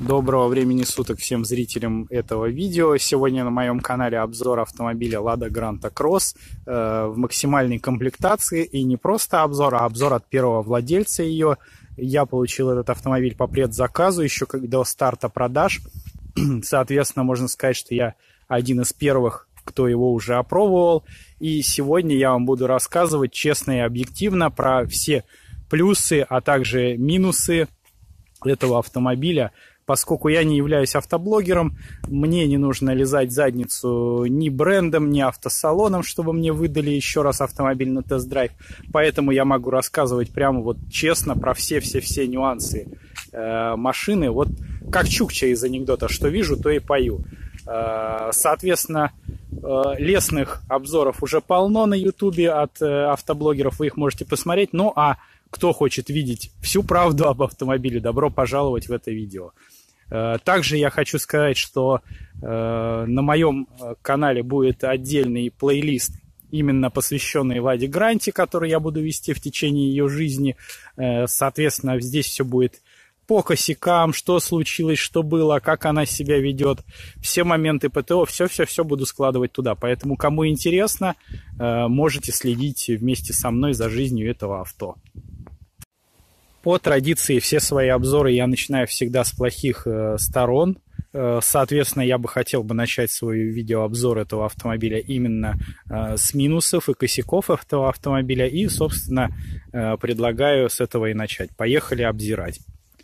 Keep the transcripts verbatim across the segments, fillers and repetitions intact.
Доброго времени суток всем зрителям этого видео. Сегодня на моем канале обзор автомобиля Lada Granta Cross э, в максимальной комплектации. И не просто обзор, а обзор от первого владельца ее. Я получил этот автомобиль по предзаказу еще как до старта продаж. Соответственно, можно сказать, что я один из первых, кто его уже опробовал. И сегодня я вам буду рассказывать честно и объективно про все плюсы, а также минусы этого автомобиля. Поскольку я не являюсь автоблогером, мне не нужно лизать задницу ни брендом, ни автосалоном, чтобы мне выдали еще раз автомобиль на тест-драйв. Поэтому я могу рассказывать прямо вот честно про все-все-все нюансы э, машины. Вот как Чукча из анекдота, что вижу, то и пою. Э, соответственно, э, лестных обзоров уже полно на ютубе от э, автоблогеров, вы их можете посмотреть. Ну а кто хочет видеть всю правду об автомобиле, добро пожаловать в это видео. Также я хочу сказать, что на моем канале будет отдельный плейлист, именно посвященный Ладе Гранте, который я буду вести в течение ее жизни. Соответственно, здесь все будет по косякам, что случилось, что было, как она себя ведет, все моменты ПТО, все-все-все буду складывать туда. Поэтому, кому интересно, можете следить вместе со мной за жизнью этого авто. По традиции все свои обзоры я начинаю всегда с плохих э, сторон. Э, соответственно, я бы хотел бы начать свой видеообзор этого автомобиля именно э, с минусов и косяков этого автомобиля. И, собственно, э, предлагаю с этого и начать. Поехали обзирать.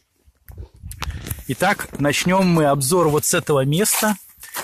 Итак, начнем мы обзор вот с этого места.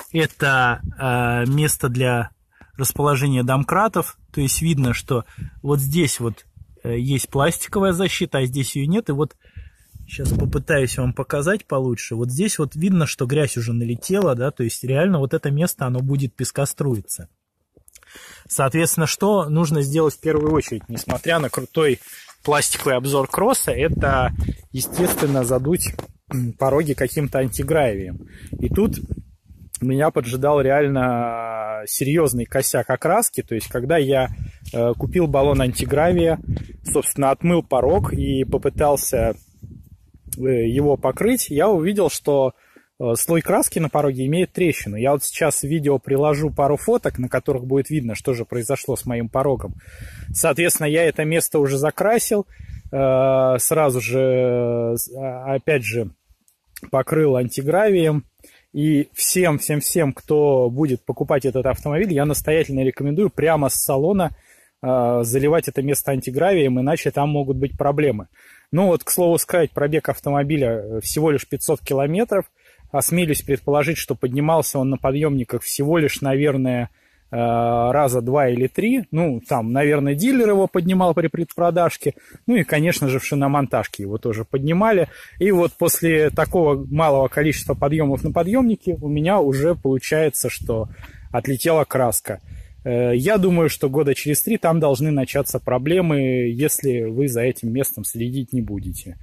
Это э, место для расположения домкратов. То есть видно, что вот здесь вот есть пластиковая защита, а здесь ее нет. И вот сейчас попытаюсь вам показать получше. Вот здесь вот видно, что грязь уже налетела, да, то есть реально вот это место, оно будет пескоструиться. Соответственно, что нужно сделать в первую очередь, несмотря на крутой пластиковый обзор кросса, это, естественно, задуть пороги каким-то антигравием. И тут меня поджидал реально серьезный косяк окраски. То есть, когда я э, купил баллон антигравия, собственно, отмыл порог и попытался э, его покрыть, я увидел, что э, слой краски на пороге имеет трещину. Я вот сейчас в видео приложу пару фоток, на которых будет видно, что же произошло с моим порогом. Соответственно, я это место уже закрасил, э, сразу же, э, опять же, покрыл антигравием. И всем-всем-всем, кто будет покупать этот автомобиль, я настоятельно рекомендую прямо с салона э, заливать это место антигравием, иначе там могут быть проблемы. Ну вот, к слову сказать, пробег автомобиля всего лишь пятьсот километров. Осмелюсь предположить, что поднимался он на подъемниках всего лишь, наверное, э, раза два или три. Ну, там, наверное, дилер его поднимал при предпродажке. Ну и, конечно же, в шиномонтажке его тоже поднимали. И вот после такого малого количества подъемов на подъемнике у меня уже получается, что отлетела краска. Э, я думаю, что года через три там должны начаться проблемы, если вы за этим местом следить не будете.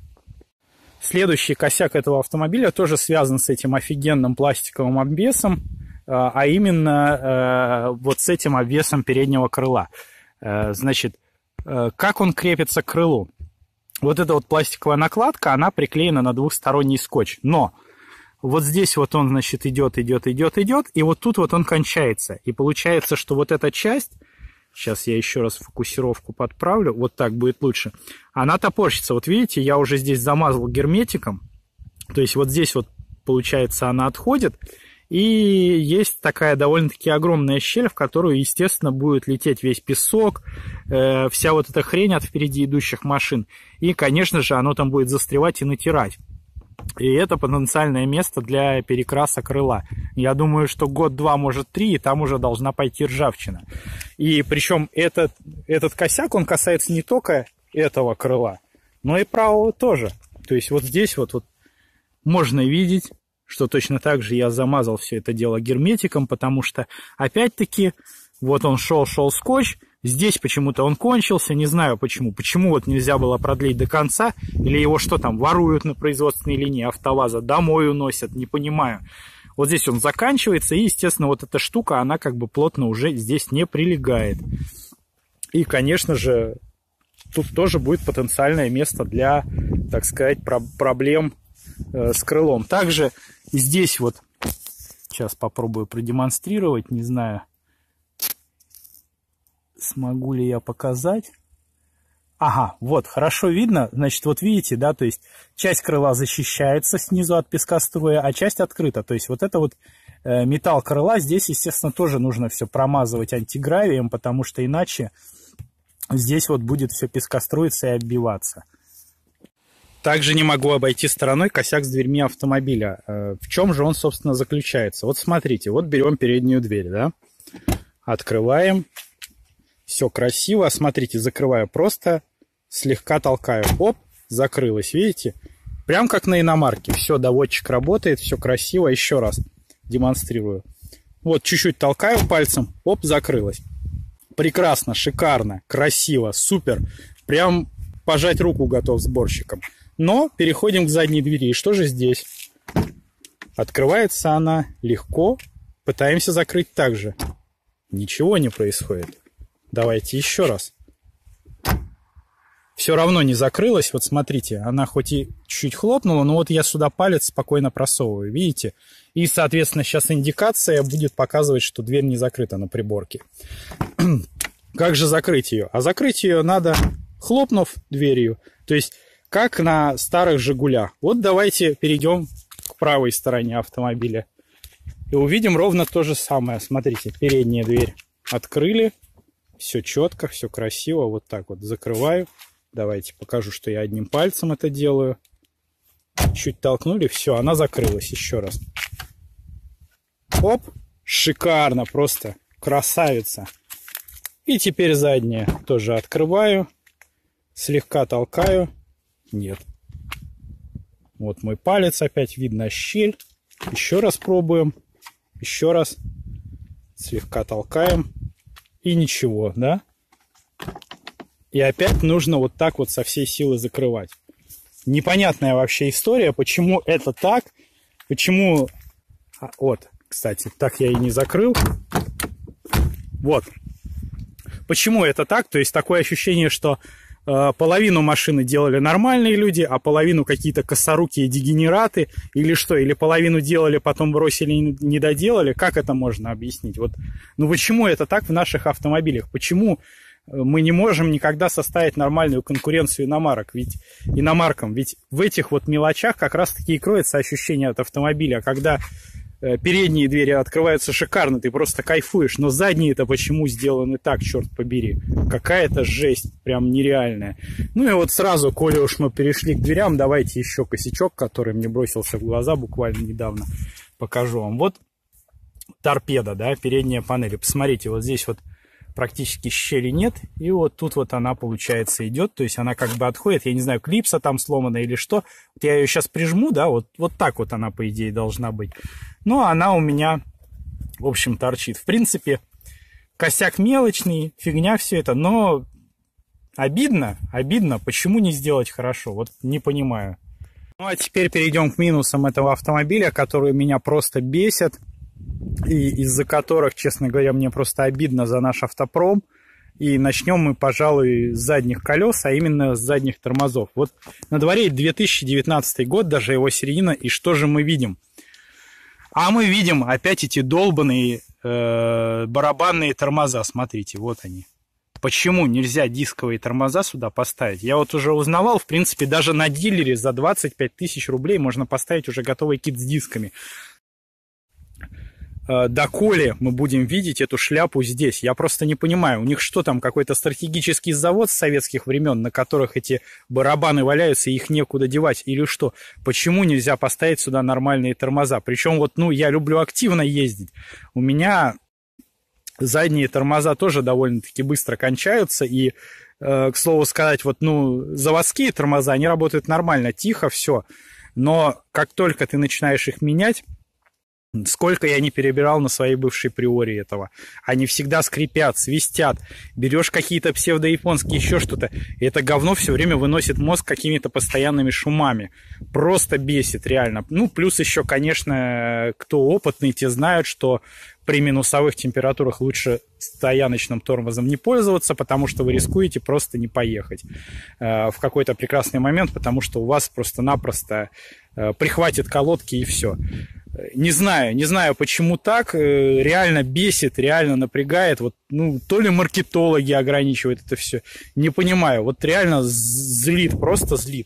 Следующий косяк этого автомобиля тоже связан с этим офигенным пластиковым обвесом, а именно э, вот с этим обвесом переднего крыла. Э, значит, э, как он крепится к крылу? Вот эта вот пластиковая накладка, она приклеена на двухсторонний скотч. Но вот здесь вот он, значит, идет, идет, идет, идет, и вот тут вот он кончается. И получается, что вот эта часть, сейчас я еще раз фокусировку подправлю, вот так будет лучше, она топорщится. Вот видите, я уже здесь замазал герметиком, то есть вот здесь вот, получается, она отходит, и есть такая довольно-таки огромная щель, в которую, естественно, будет лететь весь песок, э, вся вот эта хрень от впереди идущих машин. И, конечно же, оно там будет застревать и натирать. И это потенциальное место для перекраса крыла. Я думаю, что год-два, может, три, и там уже должна пойти ржавчина. И причем этот, этот косяк, он касается не только этого крыла, но и правого тоже. То есть вот здесь вот, вот можно видеть, что точно так же я замазал все это дело герметиком, потому что, опять-таки, вот он шел-шел скотч, здесь почему-то он кончился, не знаю почему. Почему вот нельзя было продлить до конца, или его что там, воруют на производственной линии АвтоВАЗа, домой уносят, не понимаю. Вот здесь он заканчивается, и, естественно, вот эта штука, она как бы плотно уже здесь не прилегает. И, конечно же, тут тоже будет потенциальное место для, так сказать, про- проблем э, с крылом. Также здесь вот, сейчас попробую продемонстрировать, не знаю, смогу ли я показать. Ага, вот, хорошо видно, значит, вот видите, да, то есть часть крыла защищается снизу от пескоструя, а часть открыта, то есть вот это вот э, металл крыла, здесь, естественно, тоже нужно все промазывать антигравием, потому что иначе здесь вот будет все пескоструиться и оббиваться. Также не могу обойти стороной косяк с дверьми автомобиля. Э, в чем же он, собственно, заключается? Вот смотрите, вот берем переднюю дверь, да, открываем, все красиво, смотрите, закрываю просто... Слегка толкаю. Оп, закрылась, видите? Прям как на иномарке. Все, доводчик работает, все красиво. Еще раз демонстрирую. Вот, чуть-чуть толкаю пальцем. Оп, закрылась. Прекрасно, шикарно, красиво, супер. Прям пожать руку готов сборщиком. Но переходим к задней двери. И что же здесь? Открывается она легко. Пытаемся закрыть так же. Ничего не происходит. Давайте еще раз. Все равно не закрылась. Вот смотрите, она хоть и чуть-чуть хлопнула, но вот я сюда палец спокойно просовываю, видите? И, соответственно, сейчас индикация будет показывать, что дверь не закрыта на приборке. Как же закрыть ее? А закрыть ее надо, хлопнув дверью. То есть, как на старых «Жигулях». Вот давайте перейдем к правой стороне автомобиля. И увидим ровно то же самое. Смотрите, передняя дверь открыли. Все четко, все красиво. Вот так вот закрываю. Давайте покажу, что я одним пальцем это делаю. Чуть толкнули, все, она закрылась. Еще раз. Оп, шикарно, просто красавица. И теперь задняя тоже открываю. Слегка толкаю. Нет. Вот мой палец, опять видно щель. Еще раз пробуем. Еще раз. Слегка толкаем. И ничего, да? И опять нужно вот так вот со всей силы закрывать. Непонятная вообще история, почему это так, почему... А, вот, кстати, так я и не закрыл. Вот. Почему это так? То есть такое ощущение, что э, половину машины делали нормальные люди, а половину какие-то косорукие дегенераты, или что, или половину делали, потом бросили и не доделали. Как это можно объяснить? Вот, ну почему это так в наших автомобилях? Почему... Мы не можем никогда составить нормальную конкуренцию иномарок, ведь, иномаркам. Ведь в этих вот мелочах как раз-таки и кроется ощущение от автомобиля. Когда э, передние двери открываются шикарно, ты просто кайфуешь. Но задние-то почему сделаны так, черт побери? Какая-то жесть, прям нереальная. Ну и вот сразу, коли уж мы перешли к дверям, давайте еще косячок, который мне бросился в глаза буквально недавно, покажу вам. Вот торпеда, да, передняя панель. Посмотрите, вот здесь вот практически щели нет, и вот тут вот она, получается, идет, то есть она как бы отходит, я не знаю, клипса там сломана или что, вот я ее сейчас прижму, да, вот, вот так вот она, по идее, должна быть, но она у меня, в общем, торчит. В принципе, косяк мелочный, фигня все это, но обидно, обидно, почему не сделать хорошо, вот не понимаю. Ну, а теперь перейдем к минусам этого автомобиля, которые меня просто бесят. И из-за которых, честно говоря, мне просто обидно за наш автопром. И начнем мы, пожалуй, с задних колес, а именно с задних тормозов. Вот на дворе две тысячи девятнадцатый год, даже его середина, и что же мы видим? А мы видим опять эти долбанные э, барабанные тормоза, смотрите, вот они. Почему нельзя дисковые тормоза сюда поставить? Я вот уже узнавал, в принципе, даже на дилере за двадцать пять тысяч рублей можно поставить уже готовый кит с дисками. Доколе мы будем видеть эту шляпу здесь? Я просто не понимаю, у них что там, какой-то стратегический завод с советских времен, на которых эти барабаны валяются, и их некуда девать, или что? Почему нельзя поставить сюда нормальные тормоза? Причем вот, ну, я люблю активно ездить. У меня задние тормоза тоже довольно-таки быстро кончаются, и, э, к слову сказать, вот, ну, заводские тормоза, они работают нормально, тихо, все. Но как только ты начинаешь их менять, сколько я не перебирал на своей бывшей Приоре этого. Они всегда скрипят, свистят. Берешь какие-то псевдояпонские, еще что-то. И это говно все время выносит мозг какими-то постоянными шумами. Просто бесит, реально. Ну, плюс еще, конечно, кто опытный, те знают, что при минусовых температурах лучше стояночным тормозом не пользоваться, потому что вы рискуете просто не поехать э, в какой-то прекрасный момент, потому что у вас просто-напросто прихватит колодки и все. Не знаю, не знаю, почему так. Реально бесит, реально напрягает. Вот, ну, то ли маркетологи ограничивают это все. Не понимаю. Вот реально злит, просто злит.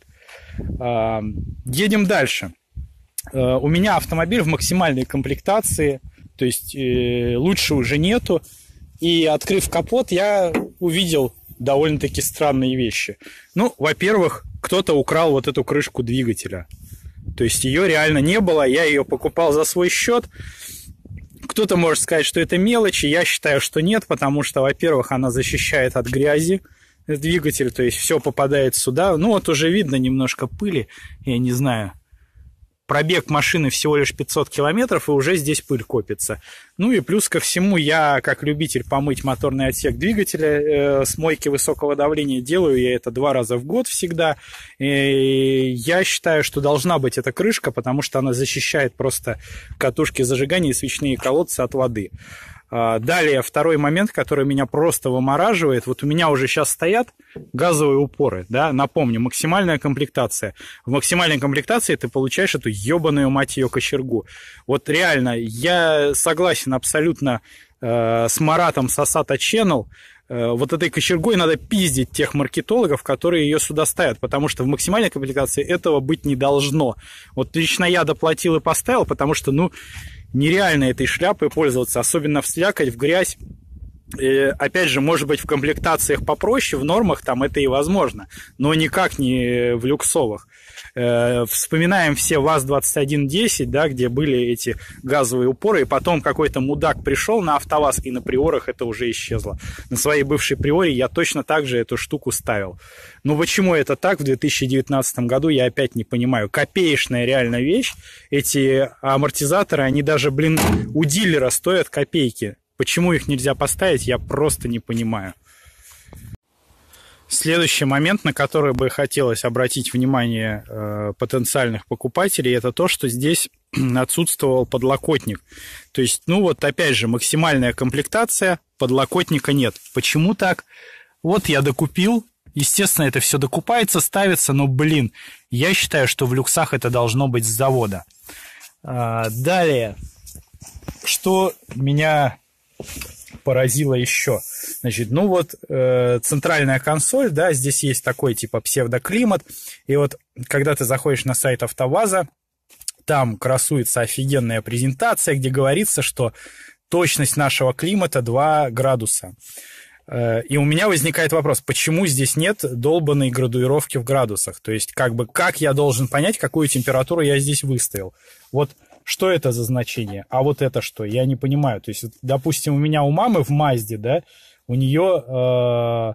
Едем дальше. У меня автомобиль в максимальной комплектации. То есть лучше уже нету. И, открыв капот, я увидел довольно-таки странные вещи. Ну, во-первых, кто-то украл вот эту крышку двигателя. То есть ее реально не было, я ее покупал за свой счет. Кто-то может сказать, что это мелочи, я считаю, что нет, потому что, во-первых, она защищает от грязи двигатель, то есть все попадает сюда. Ну вот уже видно немножко пыли, я не знаю. Пробег машины всего лишь пятьсот километров, и уже здесь пыль копится. Ну и плюс ко всему, я, как любитель помыть моторный отсек двигателя э, с мойки высокого давления, делаю я это два раза в год всегда. И я считаю, что должна быть эта крышка, потому что она защищает просто катушки зажигания и свечные колодцы от воды. Далее, второй момент, который меня просто вымораживает. Вот у меня уже сейчас стоят газовые упоры, да, напомню, максимальная комплектация. В максимальной комплектации ты получаешь эту ебаную, мать ее, кочергу. Вот реально, я согласен абсолютно э, с Маратом Сасата Channel. Э, вот этой кочергой надо пиздить тех маркетологов, которые ее сюда ставят, потому что в максимальной комплектации этого быть не должно. Вот лично я доплатил и поставил, потому что, ну, нереально этой шляпой пользоваться, особенно в слякоть, в грязь. И, опять же, может быть, в комплектациях попроще, в нормах там это и возможно, но никак не в люксовых. Э, вспоминаем все ВАЗ двадцать один десять, да, где были эти газовые упоры, и потом какой-то мудак пришел на АвтоВАЗ, и на приорах это уже исчезло. На своей бывшей приоре я точно так же эту штуку ставил. Но почему это так в две тысячи девятнадцатом году, я опять не понимаю. Копеечная реально вещь. Эти амортизаторы, они даже, блин, у дилера стоят копейки. Почему их нельзя поставить, я просто не понимаю. Следующий момент, на который бы хотелось обратить внимание э, потенциальных покупателей, это то, что здесь отсутствовал подлокотник. То есть, ну вот опять же, максимальная комплектация, подлокотника нет. Почему так? Вот я докупил. Естественно, это все докупается, ставится, но, блин, я считаю, что в люксах это должно быть с завода. А, далее, что меня поразило еще. Значит, ну вот э, центральная консоль, да, здесь есть такой типа псевдоклимат, и вот когда ты заходишь на сайт АвтоВАЗа, там красуется офигенная презентация, где говорится, что точность нашего климата два градуса. Э, и у меня возникает вопрос, почему здесь нет долбанной градуировки в градусах? То есть, как бы, как я должен понять, какую температуру я здесь выставил? Вот что это за значение? А вот это что? Я не понимаю. То есть, допустим, у меня у мамы в Мазде, да, у нее э,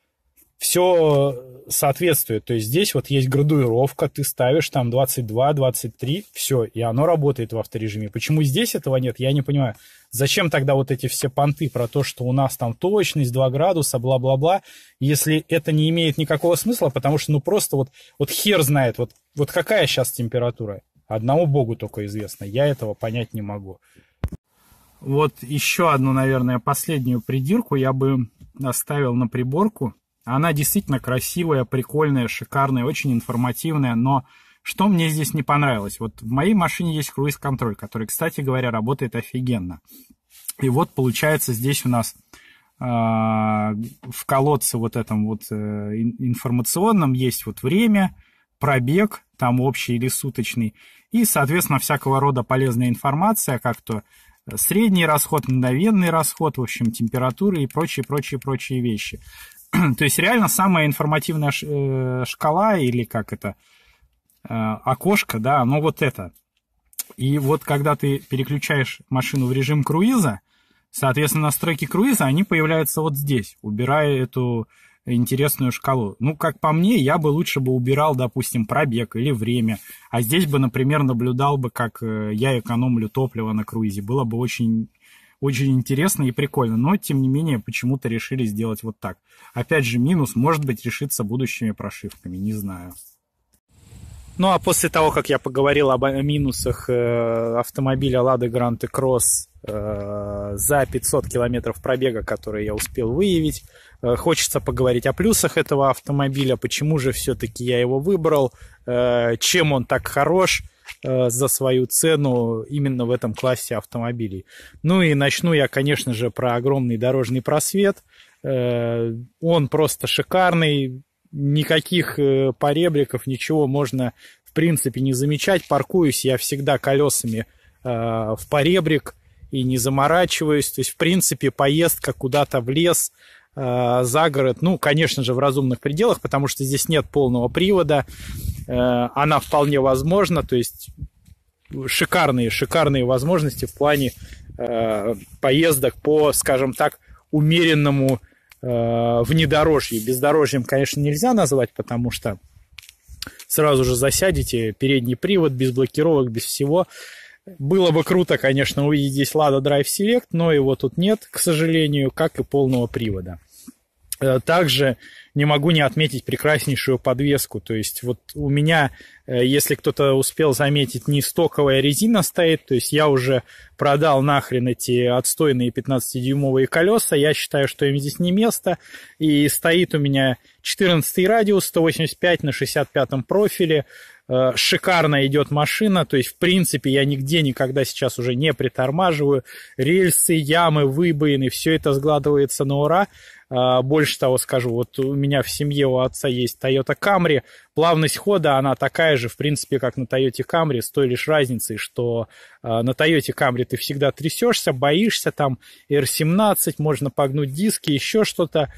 все соответствует. То есть, здесь вот есть градуировка, ты ставишь там двадцать два, двадцать три, все, и оно работает в авторежиме. Почему здесь этого нет, я не понимаю. Зачем тогда вот эти все понты про то, что у нас там точность два градуса, бла-бла-бла, если это не имеет никакого смысла, потому что, ну, просто вот, вот хер знает, вот, вот какая сейчас температура. Одному Богу только известно. Я этого понять не могу. Вот еще одну, наверное, последнюю придирку я бы оставил на приборку. Она действительно красивая, прикольная, шикарная, очень информативная. Но что мне здесь не понравилось? Вот в моей машине есть круиз-контроль, который, кстати говоря, работает офигенно. И вот получается здесь у нас э, в колодце вот этом вот э, информационном есть вот время, пробег, там общий или суточный, и, соответственно, всякого рода полезная информация, как то средний расход, мгновенный расход, в общем, температуры и прочие-прочие-прочие вещи. То есть реально самая информативная шкала, или как это, окошко, да, оно вот это. И вот когда ты переключаешь машину в режим круиза, соответственно, настройки круиза, они появляются вот здесь, убирая эту интересную шкалу. Ну, как по мне, я бы лучше бы убирал, допустим, пробег или время. А здесь бы, например, наблюдал бы, как я экономлю топливо на круизе. Было бы очень, очень интересно и прикольно. Но, тем не менее, почему-то решили сделать вот так. Опять же, минус, может быть, решится будущими прошивками. Не знаю. Ну, а после того, как я поговорил об минусах автомобиля Lada Granta Cross за пятьсот километров пробега, которые я успел выявить. Хочется поговорить о плюсах этого автомобиля, почему же все-таки я его выбрал, чем он так хорош за свою цену именно в этом классе автомобилей. Ну и начну я, конечно же, про огромный дорожный просвет. Он просто шикарный, никаких поребриков, ничего можно в принципе не замечать. Паркуюсь я всегда колесами в поребрик и не заморачиваюсь. То есть, в принципе, поездка куда-то в лес, за город, ну, конечно же, в разумных пределах, потому что здесь нет полного привода, она вполне возможна, то есть шикарные, шикарные возможности в плане поездок по, скажем так, умеренному внедорожью. Бездорожьем, конечно, нельзя назвать, потому что сразу же засядете, передний привод, без блокировок, без всего. Было бы круто, конечно, увидеть здесь Lada Drive Select, но его тут нет, к сожалению, как и полного привода. Также не могу не отметить прекраснейшую подвеску. То есть вот у меня, если кто-то успел заметить, не стоковая резина стоит. То есть я уже продал нахрен эти отстойные пятнадцатидюймовые колеса. Я считаю, что им здесь не место. И стоит у меня четырнадцатый радиус, сто восемьдесят пять на шестьдесят пятом профиле. Шикарно идет машина, то есть, в принципе, я нигде никогда сейчас уже не притормаживаю. Рельсы, ямы, выбоины, все это сгладывается на ура. Больше того скажу, вот у меня в семье у отца есть Toyota Camry. Плавность хода, она такая же, в принципе, как на Toyota Camry, с той лишь разницей, что на Toyota Camry ты всегда трясешься, боишься, там эр семнадцать, можно погнуть диски, еще что-то.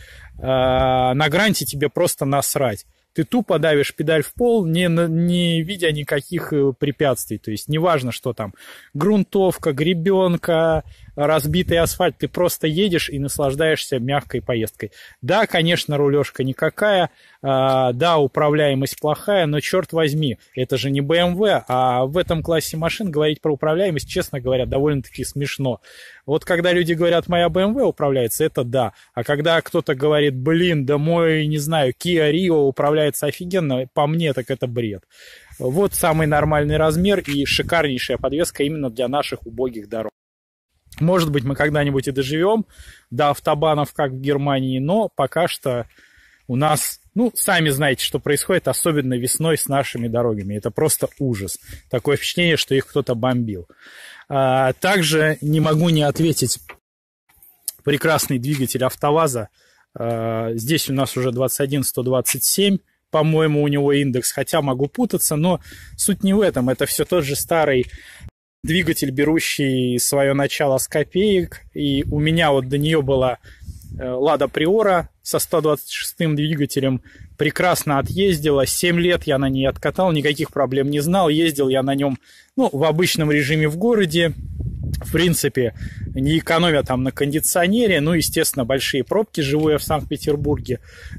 На Гранте тебе просто насрать. Ты тупо давишь педаль в пол, не, не видя никаких препятствий. То есть неважно, что там грунтовка, гребенка, разбитый асфальт, ты просто едешь и наслаждаешься мягкой поездкой. Да, конечно, рулежка никакая, да, управляемость плохая, но черт возьми, это же не бэ эм вэ, а в этом классе машин говорить про управляемость, честно говоря, довольно-таки смешно. Вот когда люди говорят, моя бэ эм вэ управляется, это да. А когда кто-то говорит, блин, да мой, не знаю, Kia Rio управляется офигенно, по мне так это бред. Вот самый нормальный размер и шикарнейшая подвеска именно для наших убогих дорог. Может быть, мы когда-нибудь и доживем до автобанов, как в Германии, но пока что у нас, ну, сами знаете, что происходит, особенно весной с нашими дорогами. Это просто ужас. Такое впечатление, что их кто-то бомбил. А, также не могу не ответить прекрасный двигатель АвтоВАЗа. А, здесь у нас уже двадцать один сто двадцать семь. По-моему, у него индекс, хотя могу путаться, но суть не в этом. Это все тот же старый двигатель, берущий свое начало с копеек. И у меня вот до нее была Lada Priora со сто двадцать шестым двигателем. Прекрасно отъездила. семь лет я на ней откатал, никаких проблем не знал. Ездил я на нем, ну, в обычном режиме в городе. В принципе, не экономя там на кондиционере. Ну, естественно, большие пробки. Живу я в Санкт-Петербурге.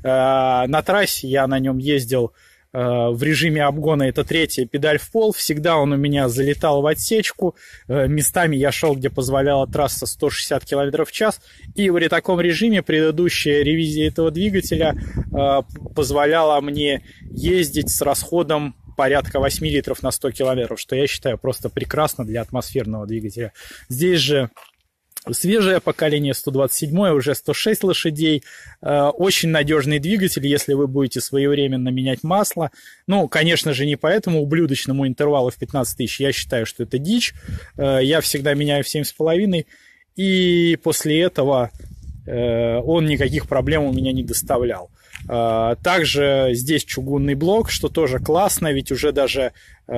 На трассе я на нем ездил в режиме обгона, это третья, педаль в пол. Всегда он у меня залетал в отсечку. Местами я шел, где позволяла трасса сто шестьдесят километров в час. И при таком режиме предыдущая ревизия этого двигателя позволяла мне ездить с расходом порядка восемь литров на сто километров, что я считаю просто прекрасно для атмосферного двигателя. Здесь же свежее поколение, сто двадцать седьмое, уже сто шесть лошадей. Очень надежный двигатель, если вы будете своевременно менять масло. Ну, конечно же, не по этому ублюдочному интервалу в пятнадцать тысяч. Я считаю, что это дичь. Я всегда меняю в семь с половиной. И после этого он никаких проблем у меня не доставлял. Также здесь чугунный блок, что тоже классно, ведь уже даже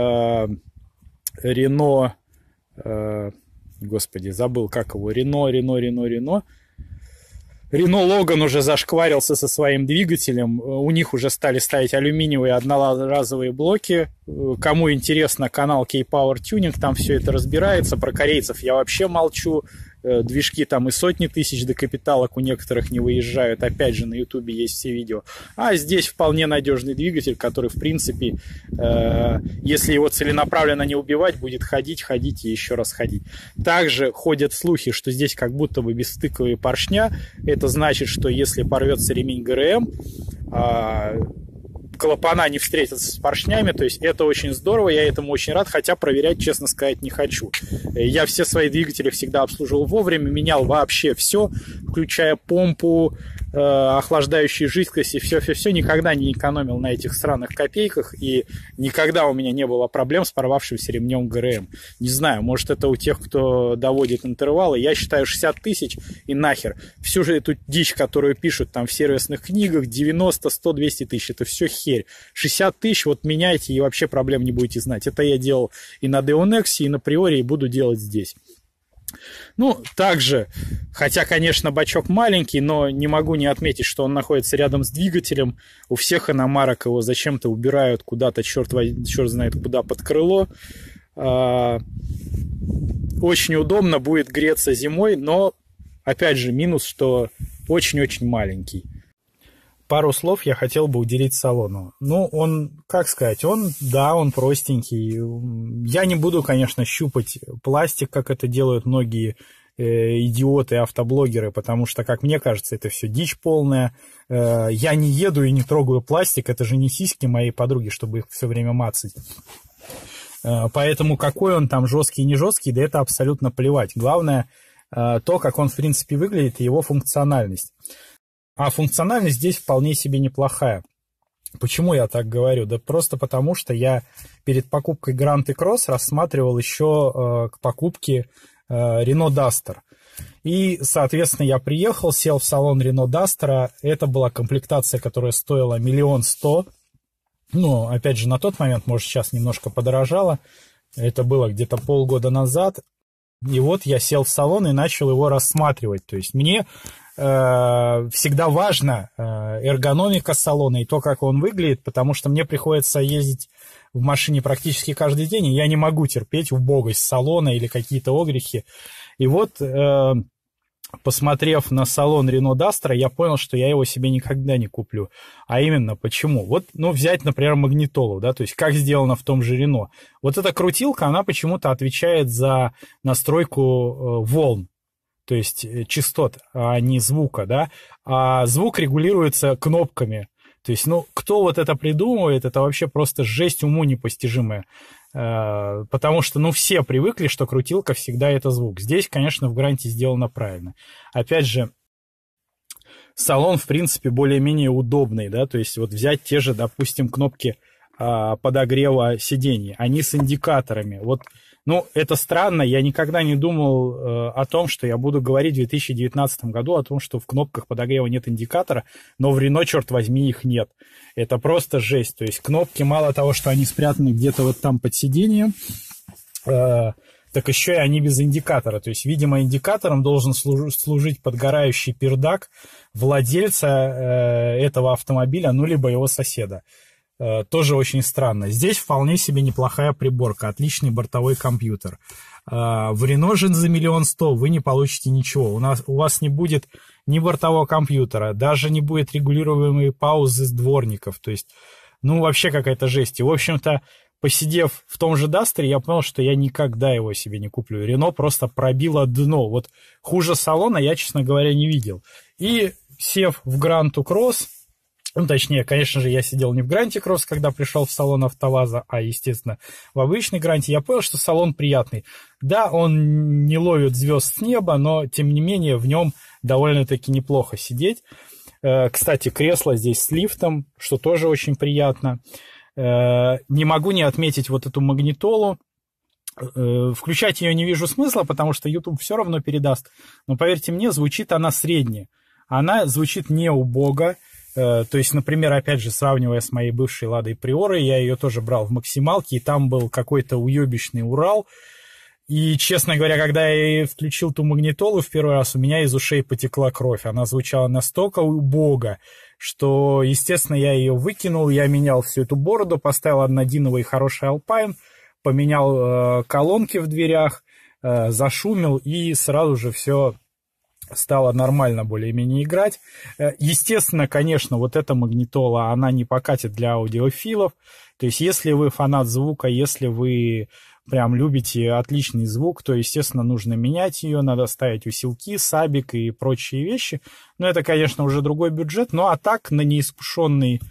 Рено... Господи, забыл, как его, Рено, Рено, Рено, Рено. Рено Логан уже зашкварился со своим двигателем. У них уже стали ставить алюминиевые одноразовые блоки. Кому интересно, канал K-Power Tuning, там все это разбирается. Про корейцев я вообще молчу. Движки там и сотни тысяч до капиталок у некоторых не выезжают. Опять же, на ютубе есть все видео. А здесь вполне надежный двигатель, который, в принципе, э, если его целенаправленно не убивать, будет ходить, ходить и еще раз ходить. Также ходят слухи, что здесь как будто бы бесстыковые поршня. Это значит, что если порвется ремень гэ эр эм, э, клапана не встретятся с поршнями, то есть это очень здорово, я этому очень рад, хотя проверять, честно сказать, не хочу. Я все свои двигатели всегда обслуживал вовремя, менял вообще все, включая помпу, э, охлаждающие жидкости, все-все-все, никогда не экономил на этих сраных копейках, и никогда у меня не было проблем с порвавшимся ремнем ГРМ. Не знаю, может это у тех, кто доводит интервалы, я считаю шестьдесят тысяч и нахер. Всю же эту дичь, которую пишут там в сервисных книгах, девяносто, сто, двести тысяч, это все херь. шестьдесят тысяч, вот меняйте, и вообще проблем не будете знать. Это я делал и на Деонексе, и на Приоре, и буду делать здесь. Ну, также, хотя, конечно, бачок маленький, но не могу не отметить, что он находится рядом с двигателем. У всех иномарок его зачем-то убирают куда-то, черт, черт знает куда, под крыло. Очень удобно будет греться зимой, но, опять же, минус, что очень-очень маленький. Пару слов я хотел бы уделить салону. Ну, он, как сказать, он, да, он простенький. Я не буду, конечно, щупать пластик, как это делают многие э, идиоты, автоблогеры, потому что, как мне кажется, это все дичь полная. Э, я не еду и не трогаю пластик, это же не сиськи моей подруги, чтобы их все время мацать. Э, поэтому какой он там жесткий и не жесткий, да это абсолютно плевать. Главное э, то, как он, в принципе, выглядит, и его функциональность. А функциональность здесь вполне себе неплохая. Почему я так говорю? Да просто потому, что я перед покупкой Grand Cross рассматривал еще э, к покупке э, Renault Duster. И, соответственно, я приехал, сел в салон Renault Duster. Это была комплектация, которая стоила миллион сто. Ну, опять же, на тот момент, может, сейчас немножко подорожало. Это было где-то полгода назад. И вот я сел в салон и начал его рассматривать. То есть мне э, всегда важна э, эргономика салона и то, как он выглядит, потому что мне приходится ездить в машине практически каждый день, и я не могу терпеть убогость салона или какие-то огрехи. И вот, э, посмотрев на салон Renault Duster, я понял, что я его себе никогда не куплю. А именно, почему? Вот, ну, взять, например, магнитолу, да, то есть как сделано в том же Renault. Вот эта крутилка, она почему-то отвечает за настройку э, волн, то есть э, частот, а не звука, да. А звук регулируется кнопками. То есть, ну, кто вот это придумывает, это вообще просто жесть уму непостижимая. Потому что, ну, все привыкли, что крутилка всегда это звук. Здесь, конечно, в гарантии сделано правильно. Опять же, салон, в принципе, более-менее удобный, да, то есть вот взять те же, допустим, кнопки подогрева сидений, они с индикаторами. Вот, ну, это странно, я никогда не думал э, о том, что я буду говорить в две тысячи девятнадцатом году о том, что в кнопках подогрева нет индикатора, но в Renault, черт возьми, их нет. Это просто жесть. То есть кнопки, мало того, что они спрятаны где-то вот там под сиденьем, э, так еще и они без индикатора. То есть, видимо, индикатором должен служить, служить подгорающий пердак владельца э, этого автомобиля, ну, либо его соседа. Тоже очень странно. Здесь вполне себе неплохая приборка, отличный бортовой компьютер. В Renault же за миллион сто вы не получите ничего. У, нас, у вас не будет ни бортового компьютера, даже не будет регулируемой паузы с дворников. То есть, ну, вообще какая-то жесть. И, в общем-то, посидев в том же Дастере, я понял, что я никогда его себе не куплю. Renault просто пробило дно. Вот хуже салона я, честно говоря, не видел. И, сев в Grand Cross, ну, точнее, конечно же, я сидел не в Гранте Кросс, когда пришел в салон АвтоВАЗа, а, естественно, в обычной Гранте. Я понял, что салон приятный. Да, он не ловит звезд с неба, но, тем не менее, в нем довольно-таки неплохо сидеть. Кстати, кресло здесь с лифтом, что тоже очень приятно. Не могу не отметить вот эту магнитолу. Включать ее не вижу смысла, потому что YouTube все равно передаст. Но, поверьте мне, звучит она средне. Она звучит не убого. То есть, например, опять же, сравнивая с моей бывшей Ладой Приорой, я ее тоже брал в максималке, и там был какой-то уебищный Урал. И, честно говоря, когда я включил ту магнитолу в первый раз, у меня из ушей потекла кровь. Она звучала настолько убого, что, естественно, я ее выкинул, я менял всю эту бороду, поставил однодиновый хороший Alpine, поменял э, колонки в дверях, э, зашумел, и сразу же все стало нормально более-менее играть. Естественно, конечно, вот эта магнитола, она не покатит для аудиофилов. То есть, если вы фанат звука, если вы прям любите отличный звук, то, естественно, нужно менять ее, надо ставить усилки, сабик и прочие вещи. Но это, конечно, уже другой бюджет. Ну, а так, на неискушенный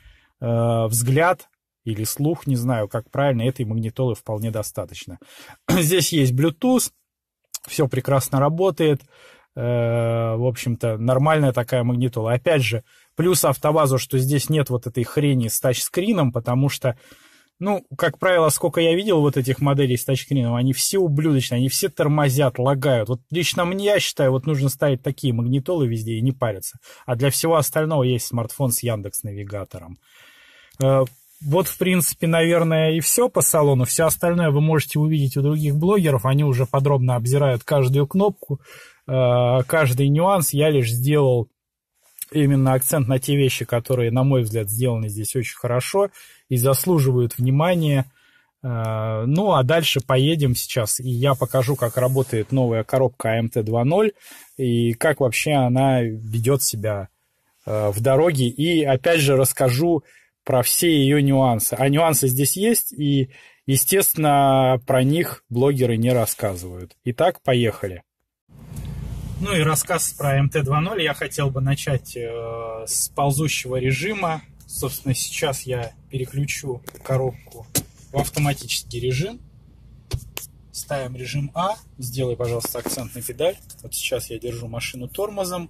э, взгляд или слух, не знаю, как правильно, этой магнитолы вполне достаточно. Здесь есть Bluetooth, все прекрасно работает. Э, в общем-то, нормальная такая магнитола. Опять же, плюс АвтоВАЗу, что здесь нет вот этой хрени с тачскрином, потому что, ну, как правило, сколько я видел вот этих моделей с тачскрином, они все ублюдочные, они все тормозят, лагают. Вот лично мне, я считаю, вот нужно ставить такие магнитолы везде и не париться. А для всего остального есть смартфон с Яндекс.Навигатором. Вот, в принципе, наверное, и все по салону. Все остальное вы можете увидеть у других блогеров. Они уже подробно обзирают каждую кнопку, каждый нюанс. Я лишь сделал именно акцент на те вещи, которые, на мой взгляд, сделаны здесь очень хорошо и заслуживают внимания. Ну, а дальше поедем сейчас, и я покажу, как работает новая коробка эй эм тэ два ноль и как вообще она ведет себя в дороге. И, опять же, расскажу про все ее нюансы. А нюансы здесь есть, и, естественно, про них блогеры не рассказывают. Итак, поехали. Ну и рассказ про эй эм тэ два ноль я хотел бы начать э, с ползущего режима. Собственно, сейчас я переключу коробку в автоматический режим. Ставим режим А. Сделай, пожалуйста, акцент на педаль. Вот сейчас я держу машину тормозом.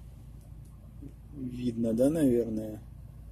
Видно, да, наверное?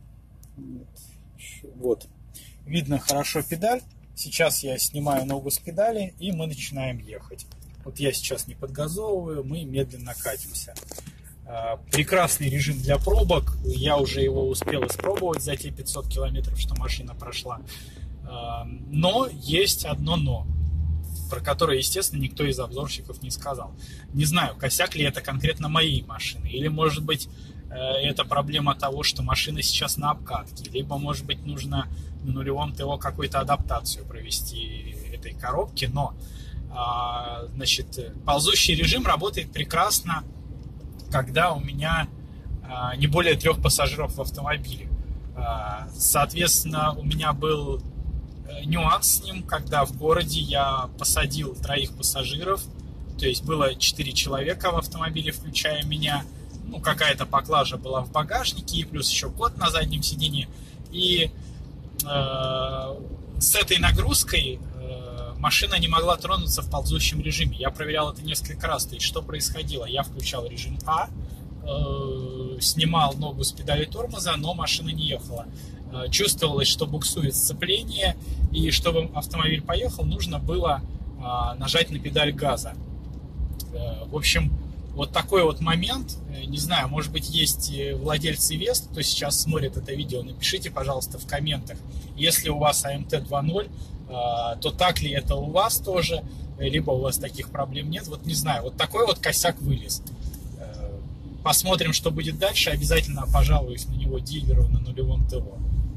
Вот. Видно хорошо педаль. Сейчас я снимаю ногу с педали, и мы начинаем ехать. Вот я сейчас не подгазовываю, мы медленно катимся. Прекрасный режим для пробок. Я уже его успел испробовать за те пятьсот километров, что машина прошла. Но есть одно но, про которое, естественно, никто из обзорщиков не сказал. Не знаю, косяк ли это конкретно моей машины, или, может быть, это проблема того, что машина сейчас на обкатке, либо, может быть, нужно на нулевом ТО какую-то адаптацию провести этой коробки, но, значит, ползущий режим работает прекрасно, когда у меня не более трех пассажиров в автомобиле. Соответственно, у меня был нюанс с ним, когда в городе я посадил троих пассажиров, то есть было четыре человека в автомобиле, включая меня. Ну, какая-то поклажа была в багажнике, и плюс еще кот на заднем сиденье. И э, с этой нагрузкой э, машина не могла тронуться в ползущем режиме. Я проверял это несколько раз. То есть, что происходило? Я включал режим А, э, снимал ногу с педали тормоза, но машина не ехала. Э, чувствовалось, что буксует сцепление, и чтобы автомобиль поехал, нужно было э, нажать на педаль газа. Э, в общем, вот такой вот момент, не знаю, может быть, есть владельцы Веста, кто сейчас смотрит это видео, напишите, пожалуйста, в комментах, если у вас эй эм тэ два ноль, то так ли это у вас тоже, либо у вас таких проблем нет, вот не знаю, вот такой вот косяк вылез. Посмотрим, что будет дальше, обязательно пожалуюсь на него дилеру на нулевом ТО.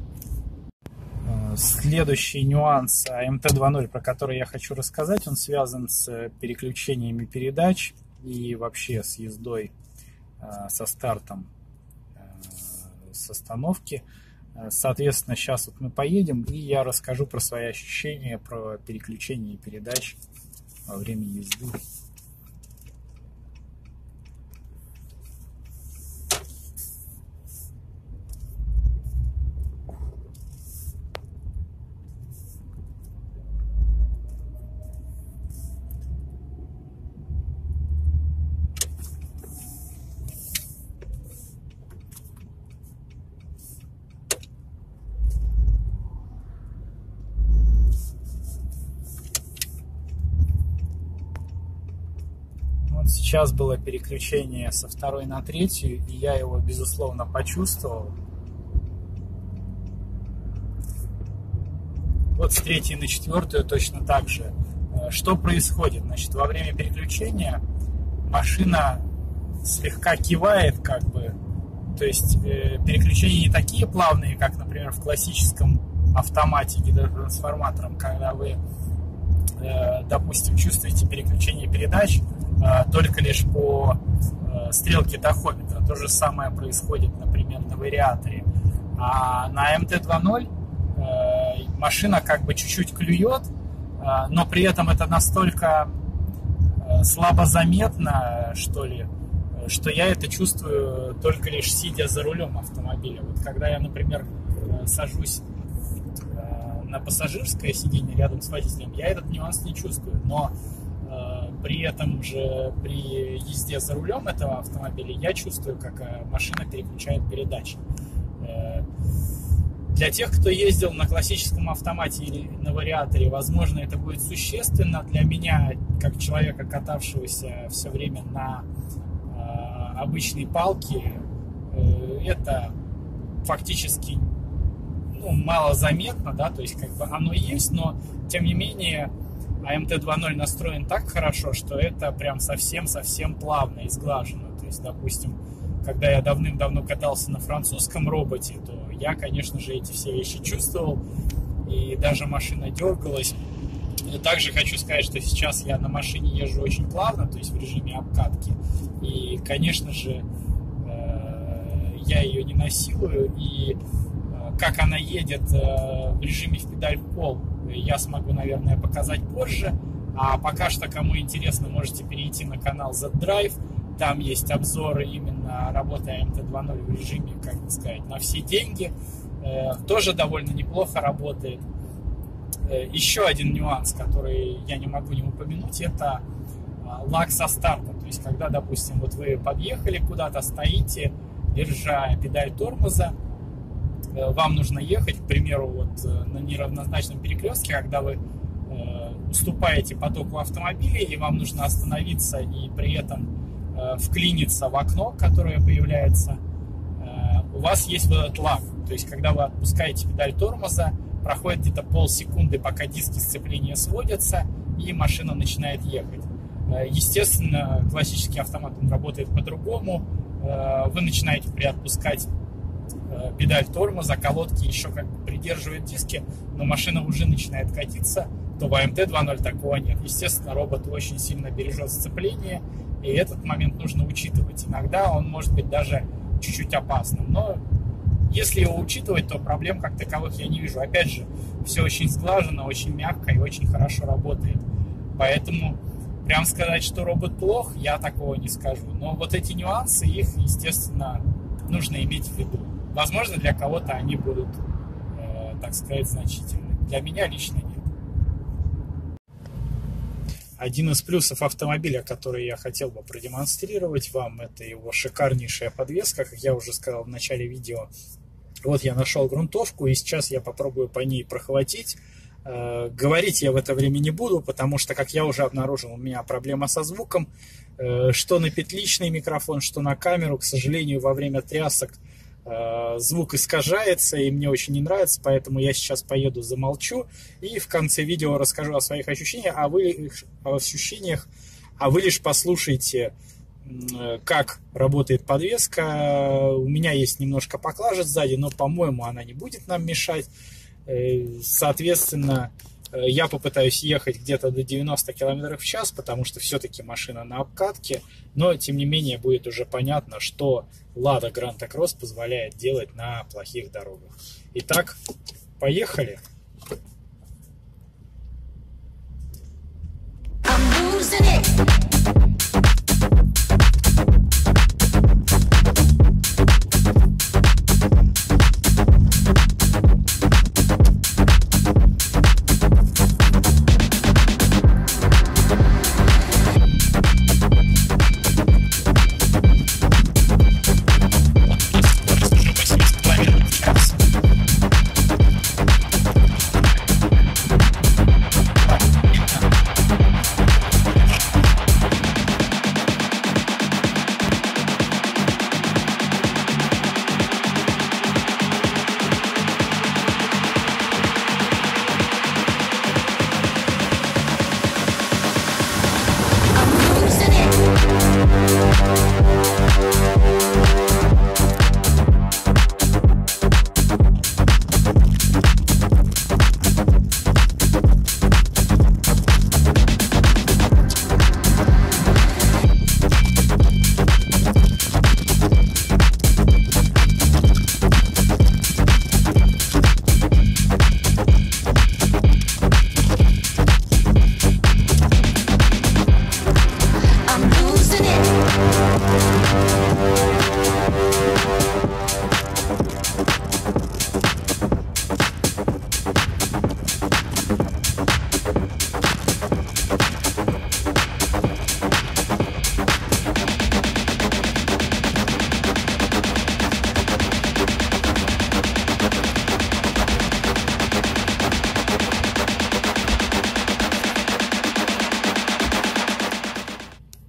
Следующий нюанс эй эм тэ два ноль, про который я хочу рассказать, он связан с переключениями передач и вообще с ездой, со стартом с остановки. Соответственно, сейчас вот мы поедем, и я расскажу про свои ощущения, про переключение передач во время езды. Сейчас было переключение со второй на третью, и я его, безусловно, почувствовал. Вот с третьей на четвертую точно так же. Что происходит? Значит, во время переключения машина слегка кивает, как бы. То есть э, переключения не такие плавные, как, например, в классическом автомате гидротрансформатором, когда вы, э, допустим, чувствуете переключение передач только лишь по э, стрелке тахометра. То же самое происходит, например, на вариаторе. А на эм тэ два ноль э, машина как бы чуть-чуть клюет, э, но при этом это настолько э, слабо заметно, что ли, что я это чувствую только лишь сидя за рулем автомобиля. Вот когда я, например, сажусь на пассажирское сиденье рядом с водителем, я этот нюанс не чувствую. Но э, при этом же, при езде за рулем этого автомобиля, я чувствую, как машина переключает передачи. Э, для тех, кто ездил на классическом автомате или на вариаторе, возможно, это будет существенно. Для меня, как человека, катавшегося все время на э, обычной палке, э, это фактически ну, мало заметно, да, то есть как бы оно есть, но тем не менее эй эм тэ два ноль настроен так хорошо, что это прям совсем-совсем плавно и сглажено. То есть, допустим, когда я давным-давно катался на французском роботе, то я, конечно же, эти все вещи чувствовал, и даже машина дергалась. И также хочу сказать, что сейчас я на машине езжу очень плавно, то есть в режиме обкатки, и, конечно же, я ее не насилую, и как она едет в режиме в педаль в пол, я смогу, наверное, показать позже. А пока что, кому интересно, можете перейти на канал Z-Drive. Там есть обзоры именно работы эй эм тэ два ноль в режиме, как бы сказать, на все деньги. Тоже довольно неплохо работает. Еще один нюанс, который я не могу не упомянуть, это лаг со старта. То есть, когда, допустим, вот вы подъехали куда-то, стоите, держа педаль тормоза, вам нужно ехать, к примеру, вот на неравнозначном перекрестке, когда вы э, уступаете потоку автомобилей, и вам нужно остановиться и при этом э, вклиниться в окно, которое появляется, э, у вас есть вот этот лаг. То есть, когда вы отпускаете педаль тормоза, проходит где-то полсекунды, пока диски сцепления сводятся, и машина начинает ехать. Э, естественно, классический автомат он работает по-другому. Э, вы начинаете приотпускать педаль тормоза, колодки еще как бы придерживают диски, но машина уже начинает катиться, то в эй эм тэ два ноль такого нет. Естественно, робот очень сильно бережет сцепление, и этот момент нужно учитывать. Иногда он может быть даже чуть-чуть опасным, но если его учитывать, то проблем как таковых я не вижу. Опять же, все очень сглажено, очень мягко и очень хорошо работает. Поэтому прям сказать, что робот плох, я такого не скажу. Но вот эти нюансы, их, естественно, нужно иметь в виду. Возможно, для кого-то они будут, э, так сказать, значительны. Для меня лично нет. Один из плюсов автомобиля, который я хотел бы продемонстрировать вам, это его шикарнейшая подвеска. Как я уже сказал в начале видео, вот я нашел грунтовку, и сейчас я попробую по ней прохватить. Э, говорить я в это время не буду, потому что, как я уже обнаружил, у меня проблема со звуком. Э, что на петличный микрофон, что на камеру, к сожалению, во время трясок звук искажается, и мне очень не нравится, поэтому я сейчас поеду, замолчу, и в конце видео расскажу о своих ощущениях, а вы, о ощущениях, а вы лишь послушайте, как работает подвеска. У меня есть немножко поклажи сзади, но, по-моему, она не будет нам мешать. Соответственно, я попытаюсь ехать где-то до девяноста километров в час, потому что все-таки машина на обкатке, но тем не менее будет уже понятно, что Lada Granta Cross позволяет делать на плохих дорогах. Итак, поехали!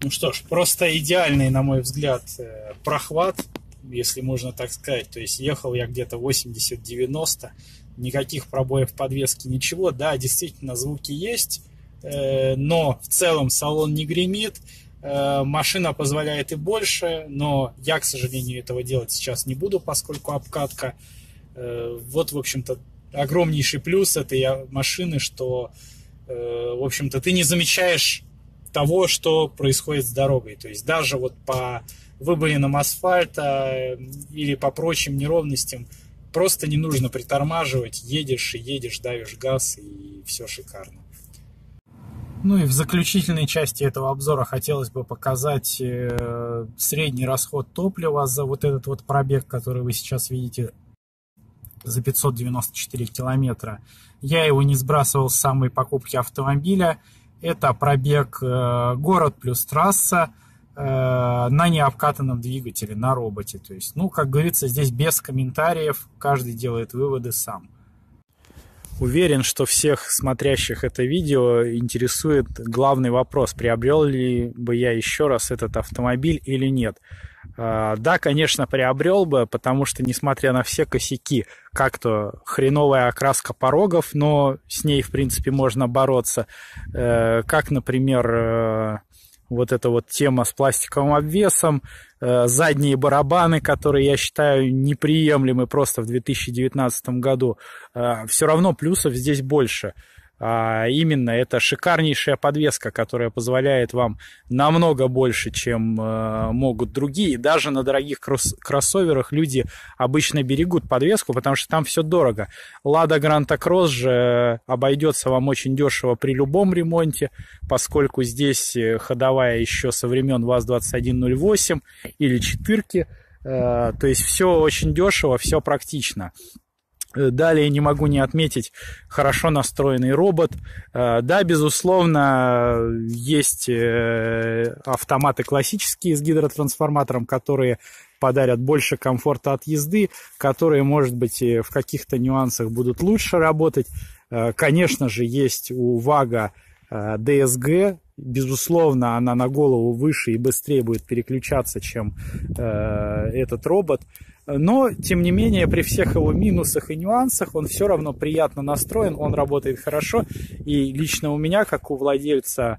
Ну что ж, просто идеальный, на мой взгляд, прохват, если можно так сказать. То есть ехал я где-то восемьдесят-девяносто, никаких пробоев подвески, ничего. Да, действительно, звуки есть, но в целом салон не гремит. Машина позволяет и больше, но я, к сожалению, этого делать сейчас не буду, поскольку обкатка. Вот, в общем-то, огромнейший плюс этой машины, что, в общем-то, ты не замечаешь того, что происходит с дорогой. То есть даже вот по выбоинам асфальта или по прочим неровностям просто не нужно притормаживать, едешь и едешь, давишь газ, и все шикарно. Ну и в заключительной части этого обзора хотелось бы показать э, средний расход топлива за вот этот вот пробег, который вы сейчас видите, за пятьсот девяносто четыре километра. Я его не сбрасывал с самой покупки автомобиля. Это пробег э, город плюс трасса э, на необкатанном двигателе, на роботе. То есть, ну, как говорится, здесь без комментариев, каждый делает выводы сам. Уверен, что всех смотрящих это видео интересует главный вопрос: приобрел ли бы я еще раз этот автомобиль или нет. Да, конечно, приобрел бы, потому что, несмотря на все косяки, как-то хреновая окраска порогов, но с ней, в принципе, можно бороться. Как, например, вот эта вот тема с пластиковым обвесом, задние барабаны, которые я считаю неприемлемы просто в две тысячи девятнадцатом году. Все равно плюсов здесь больше. А именно, это шикарнейшая подвеска, которая позволяет вам намного больше, чем э, могут другие. Даже на дорогих кросс кроссоверах люди обычно берегут подвеску, потому что там все дорого. Lada Granta Cross же обойдется вам очень дешево при любом ремонте, поскольку здесь ходовая еще со времен ВАЗ двадцать один ноль восемь или четырки. Э, то есть все очень дешево, все практично. Далее не могу не отметить хорошо настроенный робот. Да, безусловно, есть автоматы классические с гидротрансформатором, которые подарят больше комфорта от езды, которые, может быть, в каких-то нюансах будут лучше работать. Конечно же, есть у ВАГа ди эс джи. Безусловно, она на голову выше и быстрее будет переключаться, чем этот робот. Но, тем не менее, при всех его минусах и нюансах он все равно приятно настроен, он работает хорошо. И лично у меня, как у владельца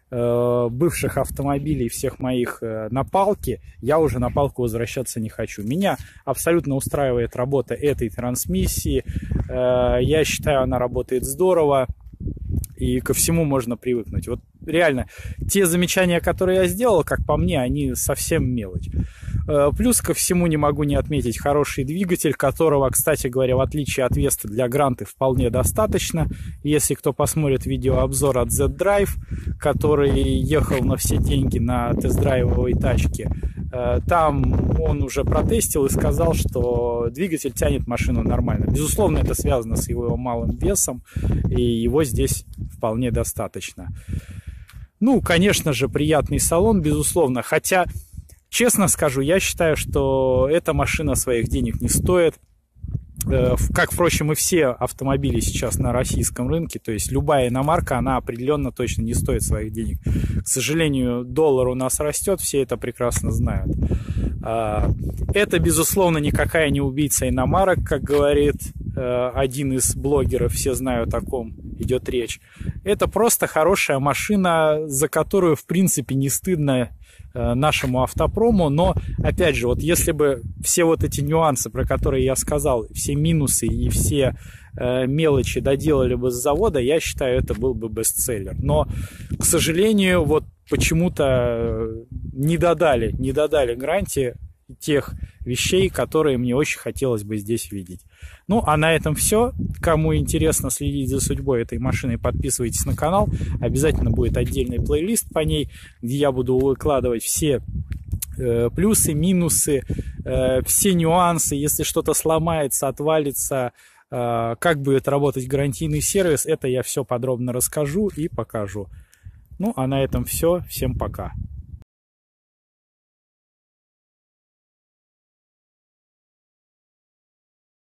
э, бывших автомобилей всех моих э, на палке, я уже на палку возвращаться не хочу. Меня абсолютно устраивает работа этой трансмиссии. Э, я считаю, она работает здорово. И ко всему можно привыкнуть. Вот реально, те замечания, которые я сделал, как по мне, они совсем мелочь. Плюс ко всему не могу не отметить хороший двигатель, которого, кстати говоря, в отличие от Весты, для Гранты вполне достаточно. Если кто посмотрит видеообзор от Z-Drive, который ехал на все деньги на тест-драйвовой тачке, там он уже протестил и сказал, что двигатель тянет машину нормально. Безусловно, это связано с его малым весом, и его здесь вполне достаточно. Ну, конечно же, приятный салон, безусловно, хотя, честно скажу, я считаю, что эта машина своих денег не стоит. Как, впрочем, и все автомобили сейчас на российском рынке, то есть любая иномарка, она определенно точно не стоит своих денег. К сожалению, доллар у нас растет, все это прекрасно знают. Это, безусловно, никакая не убийца иномарок, как говорит один из блогеров, все знают, о ком идет речь. Это просто хорошая машина, за которую, в принципе, не стыдно нашему автопрому, но, опять же, вот если бы все вот эти нюансы, про которые я сказал, все минусы и все э, мелочи доделали бы с завода, я считаю, это был бы бестселлер. Но, к сожалению, вот почему-то не додали, не додали Гранте тех вещей, которые мне очень хотелось бы здесь видеть. Ну, а на этом все. Кому интересно следить за судьбой этой машины, подписывайтесь на канал. Обязательно будет отдельный плейлист по ней, где я буду выкладывать все э, плюсы, минусы, э, все нюансы. Если что-то сломается, отвалится, э, как будет работать гарантийный сервис, это я все подробно расскажу и покажу. Ну, а на этом все. Всем пока.